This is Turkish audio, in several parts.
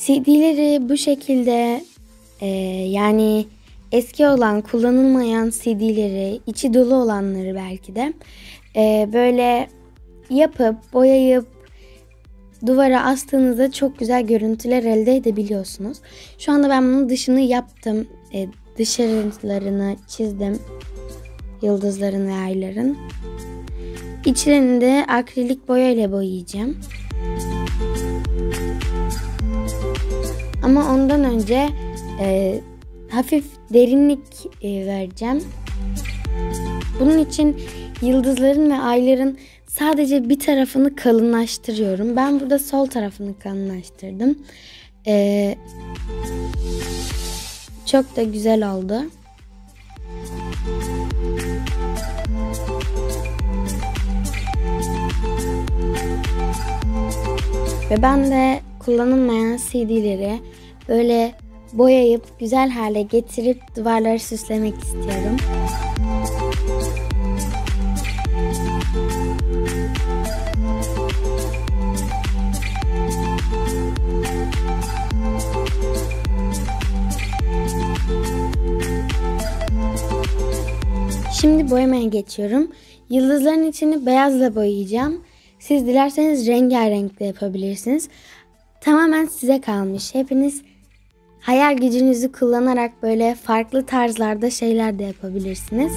CD'leri bu şekilde yani eski olan kullanılmayan CD'leri, içi dolu olanları belki de böyle yapıp boyayıp duvara astığınızda çok güzel görüntüler elde edebiliyorsunuz. Şu anda ben bunun dışını yaptım. Dışarılarını çizdim. Yıldızların ve ayların. İçlerini de akrilik boya ile boyayacağım. Ama ondan önce hafif derinlik vereceğim. Bunun için yıldızların ve ayların sadece bir tarafını kalınlaştırıyorum. Ben burada sol tarafını kalınlaştırdım. Çok da güzel oldu. Ve ben de kullanılmayan CD'leri böyle boyayıp güzel hale getirip duvarları süslemek istiyorum. Şimdi boyamaya geçiyorum. Yıldızların içini beyazla boyayacağım. Siz dilerseniz rengarenk de yapabilirsiniz. Tamamen size kalmış. Hepiniz hayal gücünüzü kullanarak böyle farklı tarzlarda şeyler de yapabilirsiniz.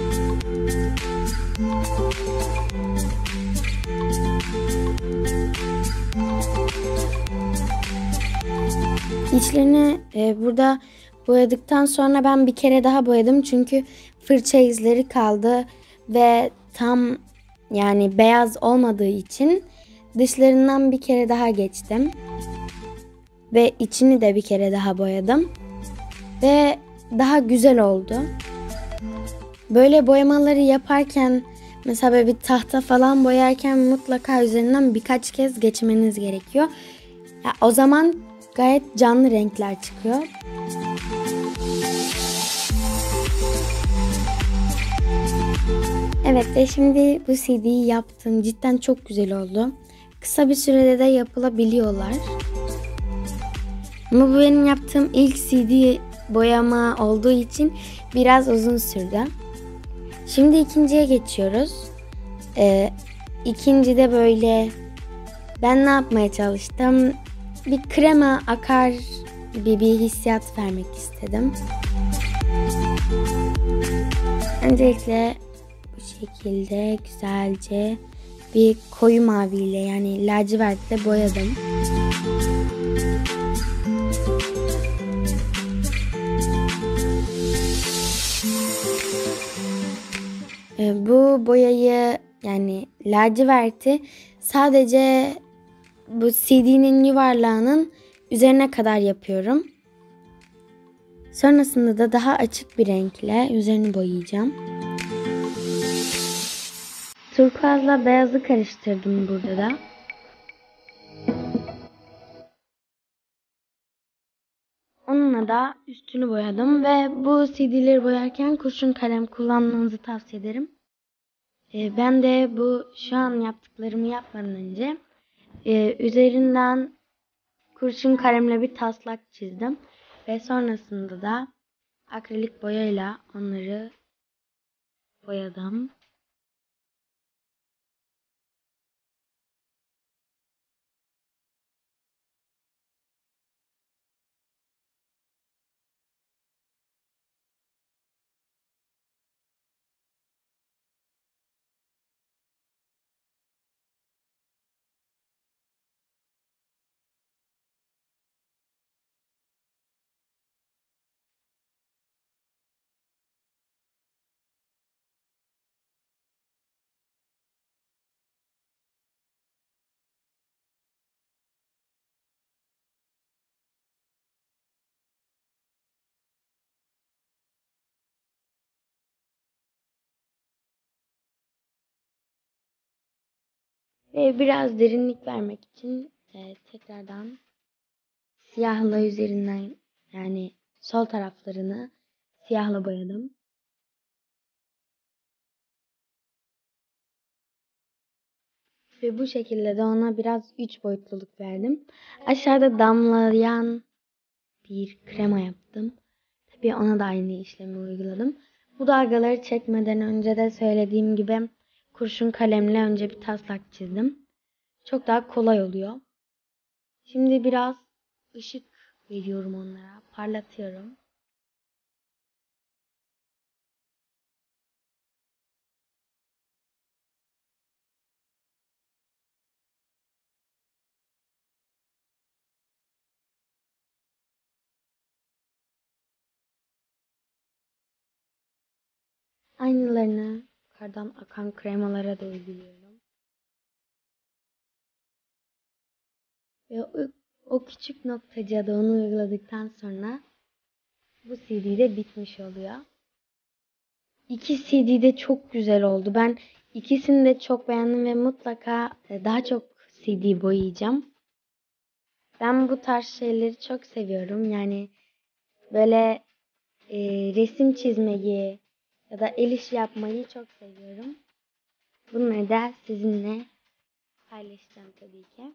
İçlerini burada boyadıktan sonra ben bir kere daha boyadım. Çünkü fırça izleri kaldı ve tam yani beyaz olmadığı için dışlarından bir kere daha geçtim. Ve içini de bir kere daha boyadım. Ve daha güzel oldu. Böyle boyamaları yaparken mesela böyle bir tahta falan boyarken mutlaka üzerinden birkaç kez geçmeniz gerekiyor. Ya, o zaman gayet canlı renkler çıkıyor. Evet ve şimdi bu CD'yi yaptım. Cidden çok güzel oldu. Kısa bir sürede de yapılabiliyorlar. Ama bu benim yaptığım ilk CD boyama olduğu için biraz uzun sürdü. Şimdi ikinciye geçiyoruz. İkincide böyle ben ne yapmaya çalıştım? Bir krema akar gibi bir hissiyat vermek istedim. Öncelikle bu şekilde güzelce bir koyu maviyle yani lacivertle boyadım. Bu boyayı yani laciverti sadece bu CD'nin yuvarlağının üzerine kadar yapıyorum. Sonrasında da daha açık bir renkle üzerini boyayacağım. Turkuazla beyazı karıştırdım burada da. Onunla da üstünü boyadım ve bu CD'leri boyarken kurşun kalem kullanmanızı tavsiye ederim. Ben de bu şu an yaptıklarımı yapmadan önce üzerinden kurşun kalemle bir taslak çizdim. Ve sonrasında da akrilik boyayla onları boyadım. Ve biraz derinlik vermek için tekrardan siyahla üzerinden yani sol taraflarını siyahla boyadım. Ve bu şekilde de ona biraz 3 boyutluluk verdim. Aşağıda damlayan bir krema yaptım. Tabii ona da aynı işlemi uyguladım. Bu dalgaları çekmeden önce de söylediğim gibi kurşun kalemle önce bir taslak çizdim. Çok daha kolay oluyor. Şimdi biraz ışık veriyorum onlara. Parlatıyorum. Aynılarını yukarıdan akan kremalara da uyguluyorum. Ve o küçük noktacığa da onu uyguladıktan sonra bu CD de bitmiş oluyor. İki CD de çok güzel oldu. Ben ikisini de çok beğendim ve mutlaka daha çok CD boyayacağım. Ben bu tarz şeyleri çok seviyorum. Yani böyle resim çizmeyi ya da el işi yapmayı çok seviyorum. Bunları da sizinle paylaşacağım tabii ki.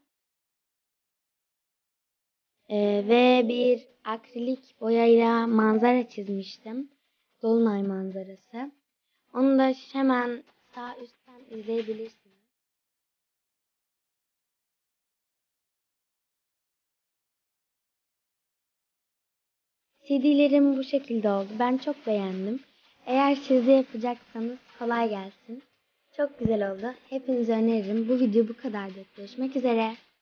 Ve bir akrilik boyayla manzara çizmiştim. Dolunay manzarası. Onu da hemen sağ üstten izleyebilirsiniz. CD'lerim bu şekilde oldu. Ben çok beğendim. Eğer siz de yapacaksanız kolay gelsin. Çok güzel oldu. Hepinize öneririm. Bu video bu kadardı. Görüşmek üzere.